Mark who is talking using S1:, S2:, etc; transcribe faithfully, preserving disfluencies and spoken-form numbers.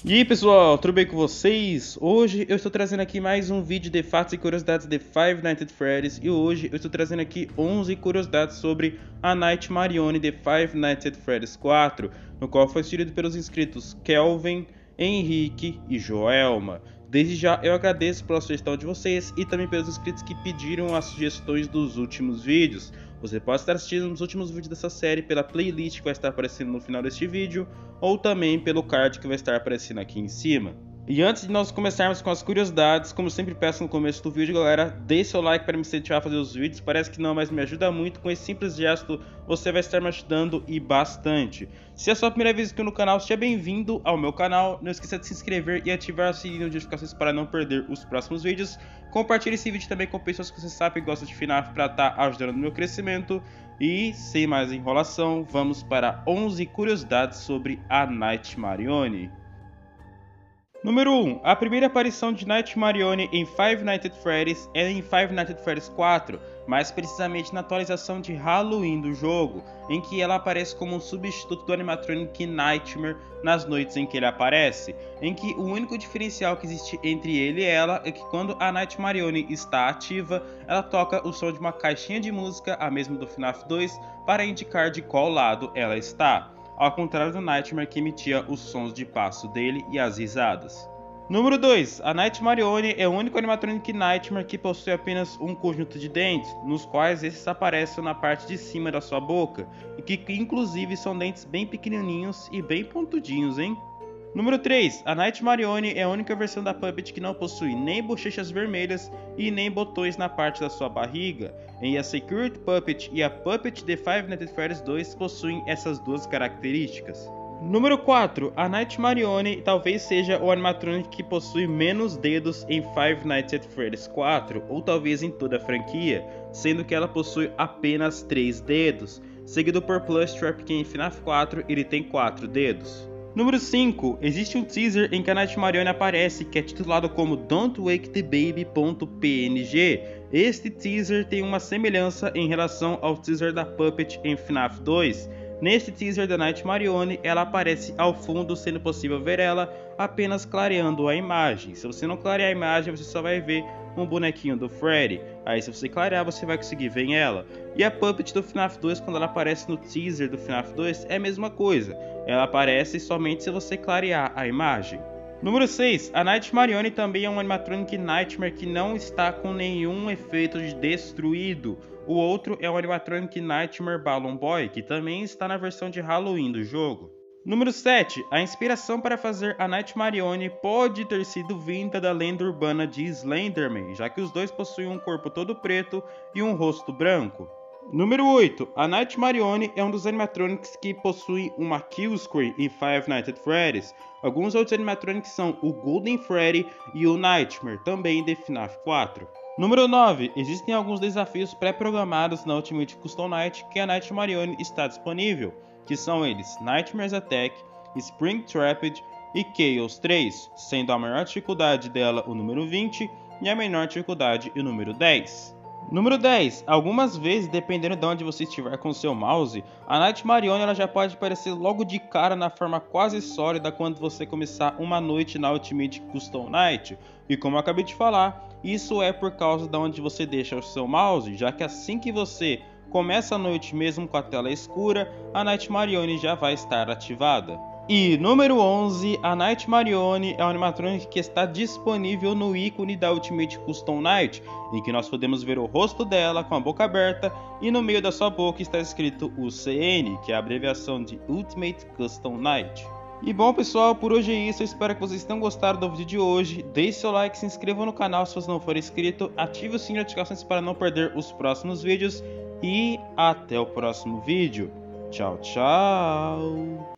S1: E aí pessoal, tudo bem com vocês? Hoje eu estou trazendo aqui mais um vídeo de fatos e curiosidades de Five Nights at Freddy's. E hoje eu estou trazendo aqui onze curiosidades sobre a Nightmarione de Five Nights at Freddy's quatro, no qual foi sugerido pelos inscritos Kelvin, Henrique e Joelma. Desde já eu agradeço pela sugestão de vocês e também pelos inscritos que pediram as sugestões dos últimos vídeos. Você pode estar assistindo os últimos vídeos dessa série pela playlist que vai estar aparecendo no final deste vídeo, ou também pelo card que vai estar aparecendo aqui em cima. E antes de nós começarmos com as curiosidades, como sempre peço no começo do vídeo, galera, deixe seu like para me incentivar a fazer os vídeos. Parece que não, mas me ajuda muito. Com esse simples gesto, você vai estar me ajudando e bastante. Se é a sua primeira vez aqui no canal, seja bem-vindo ao meu canal. Não esqueça de se inscrever e ativar o sininho de notificações para não perder os próximos vídeos. Compartilhe esse vídeo também com pessoas que você sabe que gostam de F NAF para estar ajudando no meu crescimento. E, sem mais enrolação, vamos para onze curiosidades sobre a Nightmarione. Número um. A primeira aparição de Nightmarione em Five Nights at Freddy's é em Five Nights at Freddy's quatro, mais precisamente na atualização de Halloween do jogo, em que ela aparece como um substituto do animatronic Nightmare nas noites em que ele aparece, em que o único diferencial que existe entre ele e ela é que quando a Nightmarione está ativa, ela toca o som de uma caixinha de música, a mesma do F NAF dois, para indicar de qual lado ela está, ao contrário do Nightmare que emitia os sons de passo dele e as risadas. Número dois. A Nightmarione é o único animatronic Nightmare que possui apenas um conjunto de dentes, nos quais esses aparecem na parte de cima da sua boca, e que inclusive são dentes bem pequenininhos e bem pontudinhos, hein? Número três. A Nightmarione é a única versão da Puppet que não possui nem bochechas vermelhas e nem botões na parte da sua barriga. Em a Security Puppet e a Puppet de Five Nights at Freddy's dois possuem essas duas características. Número quatro. A Nightmarione talvez seja o animatronic que possui menos dedos em Five Nights at Freddy's quatro, ou talvez em toda a franquia, sendo que ela possui apenas três dedos, seguido por Plushtrap, que em F NAF quatro ele tem quatro dedos. Número cinco. Existe um teaser em que a Nightmarione aparece, que é titulado como Don't Wake the Baby.png. Este teaser tem uma semelhança em relação ao teaser da Puppet em F NAF dois. Neste teaser da Nightmarione, ela aparece ao fundo, sendo possível ver ela apenas clareando a imagem. Se você não clarear a imagem, você só vai ver um bonequinho do Freddy. Aí se você clarear, você vai conseguir ver ela. E a Puppet do F NAF dois, quando ela aparece no teaser do F NAF dois, é a mesma coisa. Ela aparece somente se você clarear a imagem. Número seis. A Nightmarione também é um animatronic Nightmare que não está com nenhum efeito de destruído. O outro é o animatronic Nightmare Balloon Boy, que também está na versão de Halloween do jogo. Número sete. A inspiração para fazer a Nightmarione pode ter sido vinda da lenda urbana de Slenderman, já que os dois possuem um corpo todo preto e um rosto branco. Número oito. A Nightmarione é um dos animatronics que possuem uma kill screen em Five Nights at Freddy's. Alguns outros animatronics são o Golden Freddy e o Nightmare, também de F NAF quatro. Número nove. Existem alguns desafios pré-programados na Ultimate Custom Night que a Nightmarione está disponível, que são eles Nightmare's Attack, Spring Trapped e Chaos três, sendo a maior dificuldade dela o número vinte e a menor dificuldade o número dez. Número dez. Algumas vezes, dependendo de onde você estiver com o seu mouse, a Nightmarione ela já pode aparecer logo de cara na forma quase sólida quando você começar uma noite na Ultimate Custom Night. E como eu acabei de falar, isso é por causa de onde você deixa o seu mouse, já que assim que você começa a noite mesmo com a tela escura, a Nightmarione já vai estar ativada. E número onze, a Nightmarione é um animatronic que está disponível no ícone da Ultimate Custom Night, em que nós podemos ver o rosto dela com a boca aberta e no meio da sua boca está escrito U C N, que é a abreviação de Ultimate Custom Night. E bom pessoal, por hoje é isso, eu espero que vocês tenham gostado do vídeo de hoje. Deixe seu like, se inscreva no canal se você não for inscrito, ative o sininho de notificações para não perder os próximos vídeos e até o próximo vídeo. Tchau, tchau!